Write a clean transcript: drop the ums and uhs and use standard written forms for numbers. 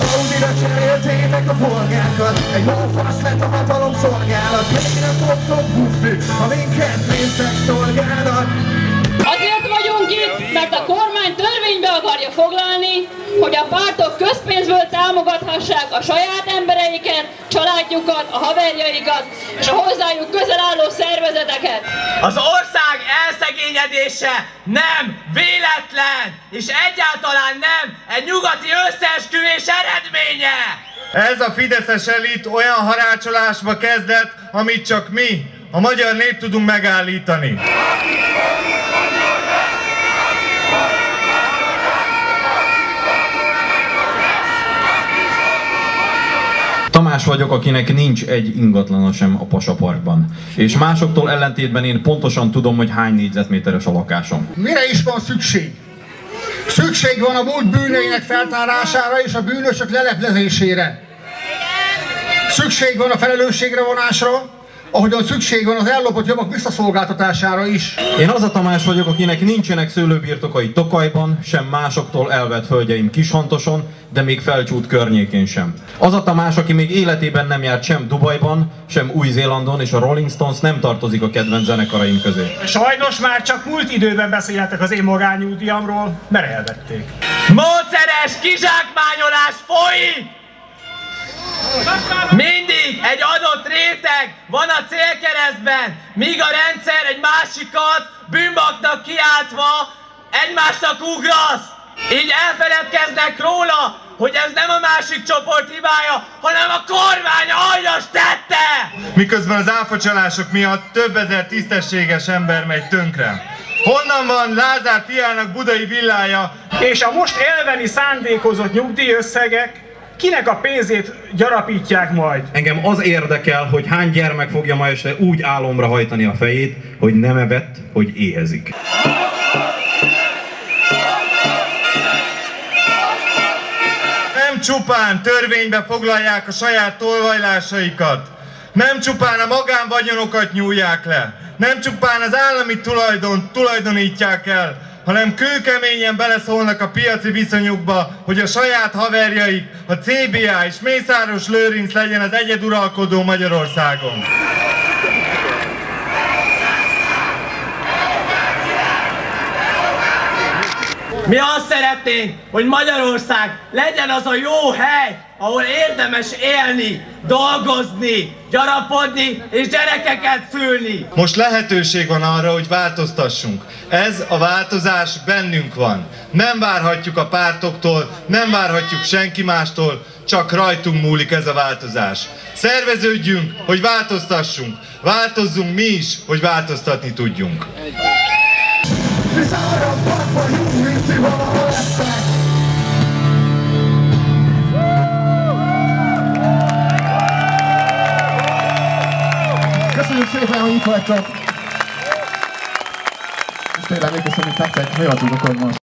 Audira cseréltétek a polgákat, egy lófasz lett a hatalom szolgálat. Még nem fogtok buffi, ha minket néztek szolgálnak. Azért vagyunk itt, mert a kormány törvénybe akarja foglalni, hogy a pártok közpénzből támogathassák a saját embereiket, családjukat, a haverjaikat és a hozzájuk közel álló szervezeteket. Az ország elszegényedése nem véletlen, és egyáltalán nem egy nyugati összeesküvés eredménye! Ez a fideszes elit olyan harácsolásba kezdett, amit csak mi, a magyar nép tudunk megállítani. Tamás vagyok, akinek nincs egy ingatlana sem a Pasa Parkban. És másoktól ellentétben én pontosan tudom, hogy hány négyzetméteres a lakásom. Mire is van szükség? Szükség van a múlt bűneinek feltárására és a bűnösök leleplezésére. Szükség van a felelősségre vonásra, ahogyan szükség van az ellopott javak visszaszolgáltatására is. Én az a Tamás vagyok, akinek nincsenek szőlőbirtokai Tokajban, sem másoktól elvett földjeim Kishantoson, de még Felcsút környékén sem. Az a Tamás, aki még életében nem járt sem Dubajban, sem Új-Zélandon, és a Rolling Stones nem tartozik a kedvenc zenekaraim közé. Sajnos már csak múlt időben beszéltek az én magányúdiamról, mert elvették. Módszeres kizsákmányolás folyik! Mindig egy adott réteg van a célkeresztben, míg a rendszer egy másikat bűnbaknak kiáltva egymásnak ugraszt. Így elfeledkeznek róla, hogy ez nem a másik csoport hibája, hanem a kormány aljas tette! Miközben az áfacsalások miatt több ezer tisztességes ember megy tönkre. Honnan van Lázár fiának budai villája? És a most elvenni szándékozott nyugdíjösszegek kinek a pénzét gyarapítják majd? Engem az érdekel, hogy hány gyermek fogja ma este úgy álomra hajtani a fejét, hogy nem evett, hogy éhezik. Nem csupán törvénybe foglalják a saját tolvajlásaikat, nem csupán a magánvagyonokat nyúlják le, nem csupán az állami tulajdont tulajdonítják el, hanem kőkeményen beleszólnak a piaci viszonyukba, hogy a saját haverjaik, a CBA és Mészáros Lőrinc legyen az egyeduralkodó Magyarországon. Mi azt szeretnénk, hogy Magyarország legyen az a jó hely, ahol érdemes élni, dolgozni, gyarapodni és gyerekeket szülni. Most lehetőség van arra, hogy változtassunk. Ez a változás bennünk van. Nem várhatjuk a pártoktól, nem várhatjuk senki mástól, csak rajtunk múlik ez a változás. Szerveződjünk, hogy változtassunk. Változzunk mi is, hogy változtatni tudjunk. Köszönjük szépen, hogy itt vagytok! És tényleg még köszönjük nektek, mi vagyunk akkor most.